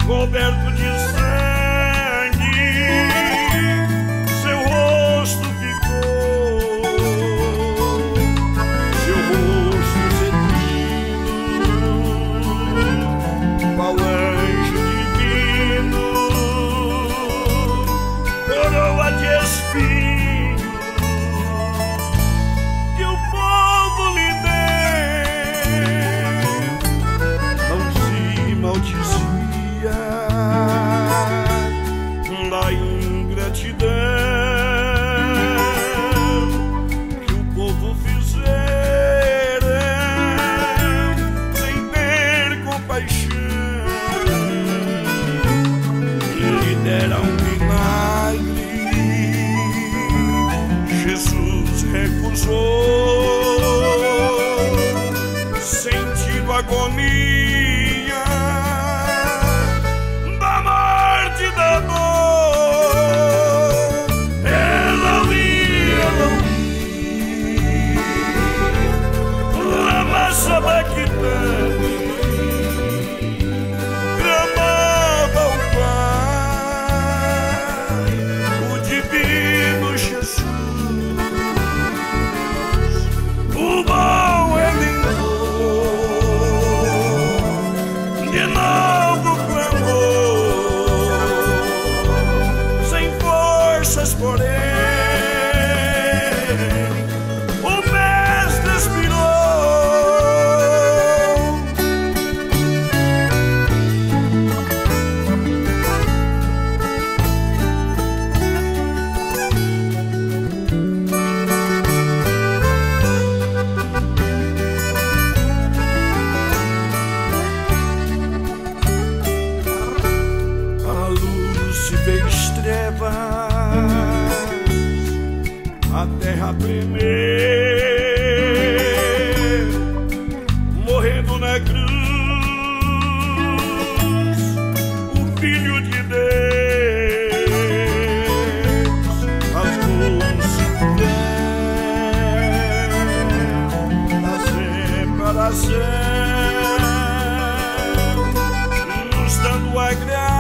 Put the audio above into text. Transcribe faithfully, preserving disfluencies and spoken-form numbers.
coberto de sangue, seu rosto ficou, seu rosto cetrino, qual anjo divino, coroa de espinhos que o povo lhe deu, não se maldizia da ingratidão que o povo fizera sem ter compaixão. Lhe deram um milagre, Jesus recusou, sentindo agonia da morte e da dor. Eloi, Eloi, lama sabachthani, clamava o Pai, o divino Jesus, o bom Redentor, de novo clamou, sem forças, porém, o Mestre expirou. A luz se fez trevas, a terra tremer, morrendo na cruz, o Filho de Deus rasgou-se o véu da separação, nos dando a graça